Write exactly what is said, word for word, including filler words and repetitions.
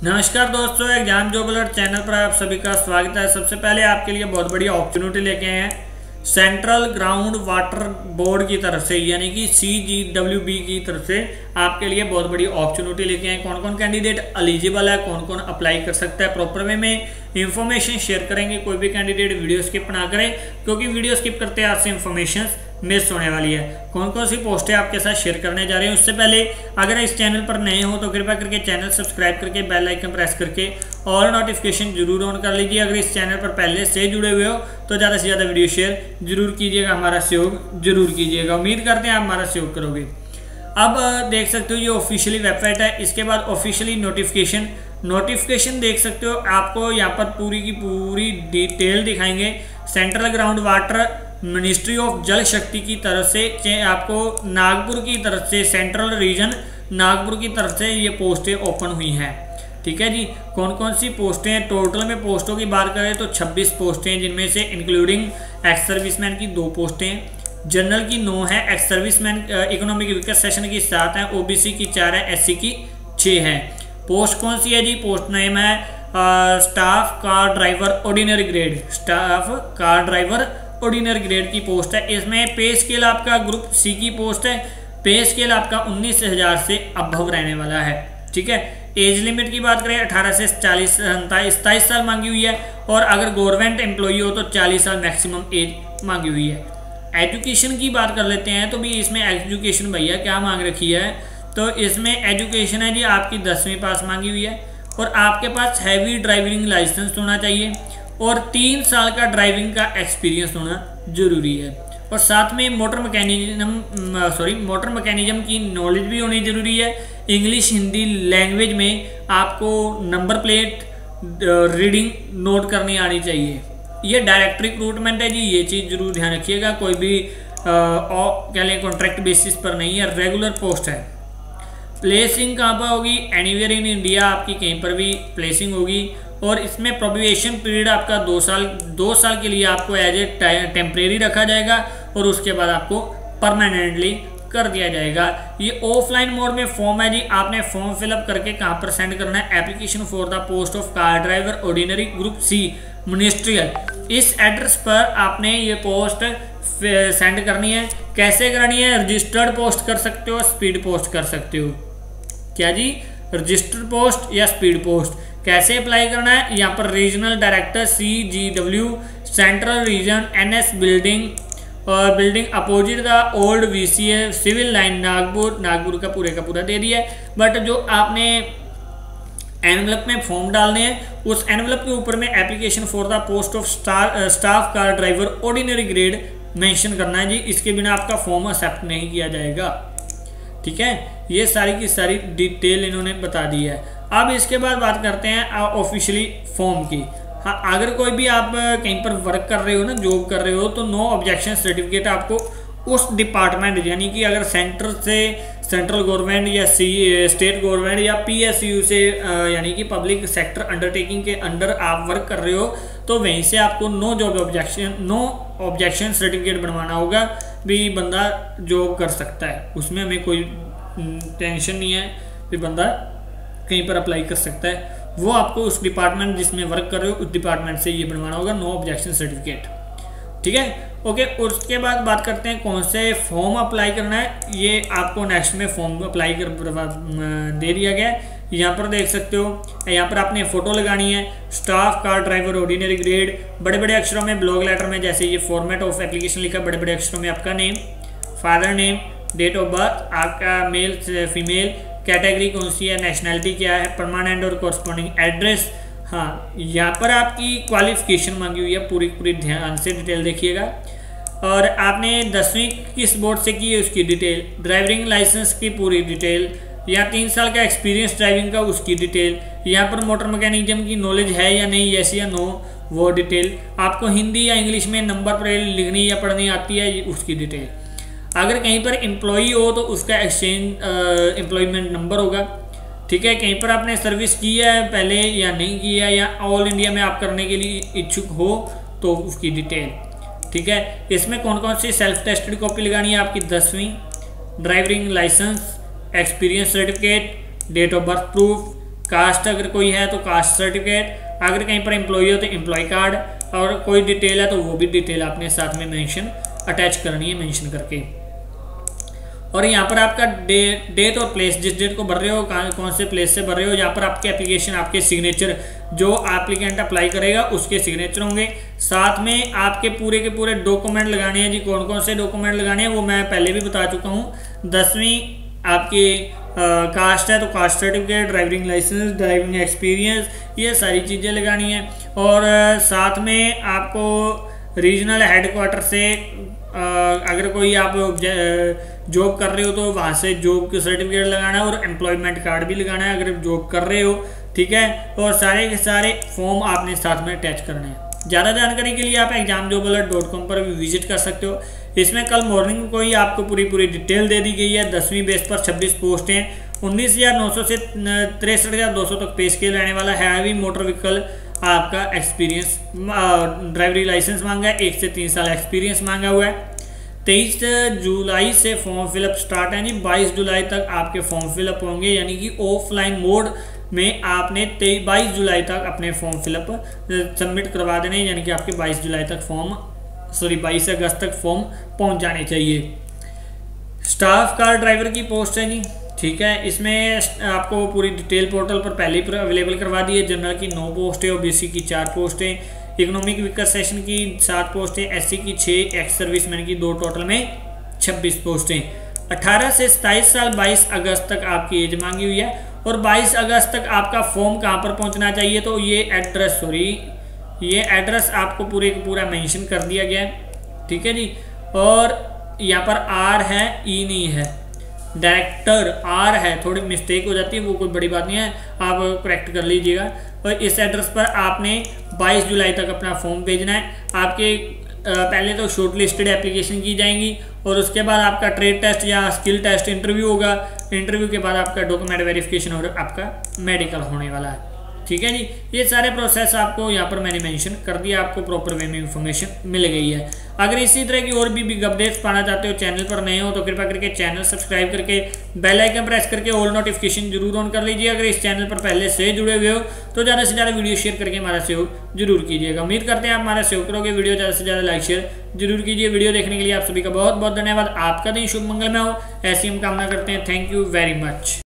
नमस्कार दोस्तों, exam job alert channel पर आप सभी का स्वागत है। सबसे पहले आपके लिए बहुत बड़ी अपॉर्चुनिटी लेके आए हैं सेंट्रल ग्राउंड वाटर बोर्ड की तरफ से, यानी कि सी जी डब्ल्यू बी की तरफ से आपके लिए बहुत बड़ी अपॉर्चुनिटी लेके आए। कौन कौन कैंडिडेट एलिजिबल है, कौन कौन अप्लाई कर सकता है, प्रॉपर वे में इंफॉर्मेशन शेयर करेंगे। कोई भी कैंडिडेट वीडियो स्किप ना करें, क्योंकि वीडियो स्किप करते हैं आपसे इंफॉर्मेशन मिस होने वाली है। कौन कौन सी पोस्टें आपके साथ शेयर करने जा रहे हैं, उससे पहले अगर इस चैनल पर नए हो तो कृपया करके चैनल सब्सक्राइब करके बेल आइकन प्रेस करके ऑल नोटिफिकेशन जरूर ऑन कर लीजिए। अगर इस चैनल पर पहले से जुड़े हुए हो तो ज़्यादा से ज़्यादा वीडियो शेयर जरूर कीजिएगा, हमारा सहयोग जरूर कीजिएगा। उम्मीद करते हैं आप हमारा सहयोग करोगे। अब देख सकते हो ये ऑफिशियली वेबसाइट है। इसके बाद ऑफिशियली नोटिफिकेशन नोटिफिकेशन देख सकते हो। आपको यहाँ पर पूरी की पूरी डिटेल दिखाएंगे। Central ground water ministry of Jal Shakti की तरफ से आपको नागपुर की तरफ से, सेंट्रल रीजन नागपुर की तरफ से ये पोस्टें ओपन हुई हैं। ठीक है जी। कौन कौन सी पोस्टें हैं, टोटल में पोस्टों की बात करें तो छब्बीस पोस्टें हैं, जिनमें से इंक्लूडिंग एक्स सर्विसमैन की दो पोस्टें हैं, जनरल की नौ है, एक्स सर्विसमैन इकोनॉमिक विकास सेशन की सात है, ओबीसी की चार है, एससी की छः है। पोस्ट कौन सी है जी? पोस्ट नेम है staff car driver ordinary grade. Staff car driver ordinary grade की पोस्ट है। इसमें पे स्केल आपका ग्रुप सी की पोस्ट है। पे स्केल आपका उन्नीस हजार से अबव रहने वाला है। ठीक है। एज लिमिट की बात करें अठारह से चालीस सताईस साल मांगी हुई है, और अगर गवर्नमेंट एम्प्लॉई हो तो चालीस साल मैक्सिमम एज मांगी हुई है। एजुकेशन की बात कर लेते हैं तो भी इसमें एजुकेशन भैया क्या मांग रखी है, तो इसमें एजुकेशन है जी आपकी दसवीं पास मांगी हुई है, और आपके पास हैवी ड्राइविंग लाइसेंस होना चाहिए, और तीन साल का ड्राइविंग का एक्सपीरियंस होना जरूरी है, और साथ में motor mechanism sorry motor mechanism की नॉलेज भी होनी जरूरी है। इंग्लिश हिंदी लैंग्वेज में आपको नंबर प्लेट रीडिंग नोट करनी आनी चाहिए। ये डायरेक्ट रिक्रूटमेंट है जी, ये चीज़ जरूर ध्यान रखिएगा। कोई भी क्या लें कॉन्ट्रैक्ट बेसिस पर नहीं है, रेगुलर पोस्ट है। प्लेसिंग कहाँ पर होगी? एनीवेयर इन इंडिया आपकी कहीं पर भी प्लेसिंग होगी, और इसमें प्रोबेशन पीरियड आपका दो साल दो साल के लिए आपको एज ए टेम्परेरी रखा जाएगा, और उसके बाद आपको परमानेंटली कर दिया जाएगा। ये ऑफलाइन मोड में फॉर्म है जी। आपने फॉर्म फिलअप करके कहाँ पर सेंड करना है? Application for the post of car driver ordinary group C ministerial, इस एड्रेस पर आपने ये पोस्ट सेंड करनी है। कैसे करनी है? रजिस्टर्ड पोस्ट कर सकते हो, स्पीड पोस्ट कर सकते हो। क्या जी? रजिस्टर्ड पोस्ट या स्पीड पोस्ट। कैसे अप्लाई करना है? यहाँ पर regional director C G W central region N S building और building opposite the old V C A civil line Nagpur. Nagpur का पूरे का पूरा दे दिया है, बट जो आपने एनवलप में फॉर्म डालने हैं उस एनवलप के ऊपर में application for the post of star staff car driver ordinary grade mention करना है जी। इसके बिना आपका फॉर्म एक्सेप्ट नहीं किया जाएगा। ठीक है। ये सारी की सारी डिटेल इन्होंने बता दी है। अब इसके बाद बात करते हैं ऑफिशियली फॉर्म की। हाँ, अगर कोई भी आप कहीं पर वर्क कर रहे हो ना, जॉब कर रहे हो, तो नो ऑब्जेक्शन सर्टिफिकेट आपको उस डिपार्टमेंट, यानी कि अगर सेंटर से सेंट्रल गवर्नमेंट या सी स्टेट गवर्नमेंट या पी एस यू से यानी कि पब्लिक सेक्टर अंडरटेकिंग के अंडर आप वर्क कर रहे हो, तो वहीं से आपको no job objection no objection certificate बनवाना होगा। भी बंदा जॉब कर सकता है, उसमें हमें कोई टेंशन नहीं है। भी बंदा कहीं पर अप्लाई कर सकता है, वो आपको उस डिपार्टमेंट जिसमें वर्क कर रहे हो उस डिपार्टमेंट से ये बनवाना होगा, नो ऑब्जेक्शन सर्टिफिकेट। ठीक है। ओके। उसके बाद बात करते हैं कौन से फॉर्म अप्लाई करना है। ये आपको नेक्स्ट में फॉर्म अप्लाई कर दे दिया गया है। यहाँ पर देख सकते हो, यहाँ पर आपने फ़ोटो लगानी है। Staff car driver ordinary grade, बड़े बड़े अक्षरों में ब्लॉक लेटर में जैसे ये फॉर्मेट ऑफ एप्लीकेशन लिखा, बड़े बड़े अक्षरों में आपका name, father name, date of birth आपका, मेल फीमेल, कैटेगरी कौन सी है, नेशनैलिटी क्या है, परमानेंट और कॉरस्पॉन्डिंग एड्रेस। हाँ, यहाँ पर आपकी क्वालिफिकेशन मांगी हुई है, पूरी पूरी ध्यान से डिटेल देखिएगा। और आपने दसवीं किस बोर्ड से की है उसकी डिटेल, ड्राइविंग लाइसेंस की पूरी डिटेल, या तीन साल का एक्सपीरियंस ड्राइविंग का उसकी डिटेल, यहाँ पर मोटर मैकेनिज्म की नॉलेज है या नहीं, यस या नो, वो डिटेल। आपको हिंदी या इंग्लिश में नंबर प्लेट लिखनी या पढ़नी आती है, उसकी डिटेल। अगर कहीं पर एम्प्लॉई हो तो उसका एक्सचेंज एम्प्लॉयमेंट नंबर होगा। ठीक है। कहीं पर आपने सर्विस की है पहले या नहीं की है, या ऑल इंडिया में आप करने के लिए इच्छुक हो तो उसकी डिटेल। ठीक है। इसमें कौन कौन सी सेल्फ टेस्टेड कॉपी लगानी है? आपकी दसवीं, driving licence, experience certificate, date of birth proof, caste अगर कोई है तो कास्ट सर्टिफिकेट, अगर कहीं पर एम्प्लॉय हो तो एम्प्लॉय कार्ड, और कोई डिटेल है तो वो भी डिटेल आपने साथ में मेंशन अटैच करनी है मेंशन करके। और यहाँ पर आपका डे डेट और प्लेस, जिस डेट को भर रहे हो कौन से प्लेस से भर रहे हो, यहाँ पर आपके एप्लीकेशन आपके सिग्नेचर जो एप्लीकेंट अप्लाई करेगा उसके सिग्नेचर होंगे। साथ में आपके पूरे के पूरे डॉक्यूमेंट लगाने हैं जी। कौन कौन से डॉक्यूमेंट लगाने हैं वो मैं पहले भी बता चुका हूँ। दसवीं आपकी कास्ट है तो caste certificate, driving licence, driving experience, ये सारी चीज़ें लगानी है। और साथ में आपको रीजनल हेडक्वार्टर से अगर कोई आप जॉब कर रहे हो तो वहाँ से जॉब का सर्टिफिकेट लगाना है, और एम्प्लॉयमेंट कार्ड भी लगाना है अगर जॉब कर रहे हो, ठीक है। और सारे के सारे फॉर्म आपने साथ में अटैच करने हैं। ज़्यादा जानकारी के लिए आप exam job alert dot com पर भी विजिट कर सकते हो। इसमें कल मॉर्निंग को ही आपको पूरी पूरी डिटेल दे दी गई है। दसवीं बेस पर छब्बीस पोस्टें, उन्नीस हज़ार नौ सौ से तिरसठ हज़ार दो सौ तक पे स्केल रहने वाला है। हैवी मोटर व्हीकल आपका एक्सपीरियंस, ड्राइवरी लाइसेंस मांगा है, एक से तीन साल एक्सपीरियंस मांगा हुआ है। तेईस जुलाई से फॉर्म फिलअप स्टार्ट है जी। बाईस जुलाई तक आपके फॉर्म फिलअप होंगे, यानी कि ऑफलाइन मोड में आपने तेईस बाईस जुलाई तक अपने फॉर्म फिलअप सबमिट करवा देने, यानी कि आपके बाईस जुलाई तक फॉर्म सॉरी बाईस अगस्त तक फॉर्म पहुंच जाने चाहिए। स्टाफ कार ड्राइवर की पोस्ट है जी, ठीक है। इसमें आपको पूरी डिटेल पोर्टल पर पहले ही अवेलेबल करवा दी है। जनरल की नौ पोस्टें, ओबीसी की चार पोस्टें, इकोनॉमिक वीकर सेशन की सात पोस्टें, एससी की छः, एक्स सर्विसमैन की दो, टोटल में छब्बीस पोस्टें। अठारह से सताईस साल बाईस अगस्त तक आपकी एज मांगी हुई है। और बाईस अगस्त तक आपका फॉर्म कहाँ पर पहुँचना चाहिए, तो ये एड्रेस सॉरी ये एड्रेस आपको पूरे पूरा मेंशन कर दिया गया है, ठीक है जी। और यहाँ पर आर है, ई नहीं है, डायरेक्टर आर है, थोड़ी मिस्टेक हो जाती है, वो कोई बड़ी बात नहीं है, आप करेक्ट कर लीजिएगा। और इस एड्रेस पर आपने बाईस जुलाई तक अपना फॉर्म भेजना है। आपके पहले तो शॉर्ट लिस्टेड एप्लीकेशन की जाएंगी, और उसके बाद आपका ट्रेड टेस्ट या स्किल टेस्ट इंटरव्यू होगा। इंटरव्यू के बाद आपका डॉक्यूमेंट वेरिफिकेशन और आपका मेडिकल होने वाला है, ठीक है जी। ये सारे प्रोसेस आपको यहाँ पर मैंने मेंशन कर दिया, आपको प्रॉपर वे में इंफॉर्मेशन मिल गई है। अगर इसी तरह की और भी बिग अपडेट्स पाना चाहते हो, चैनल पर नए हो तो कृपया करके चैनल सब्सक्राइब करके बेल आइकन प्रेस करके ऑल नोटिफिकेशन जरूर ऑन कर लीजिए। अगर इस चैनल पर पहले से जुड़े हुए हो तो ज़्यादा से ज़्यादा वीडियो शेयर करके हमारा सहयोग जरूर कीजिएगा। उम्मीद करते हैं आप हमारा सहयोग करोगे। वीडियो ज़्यादा से ज़्यादा लाइक शेयर जरूर कीजिए। वीडियो देखने के लिए आप सभी का बहुत बहुत धन्यवाद। आपका दिन शुभ मंगलमय हो, ऐसी हम कामना करते हैं। Thank you very much.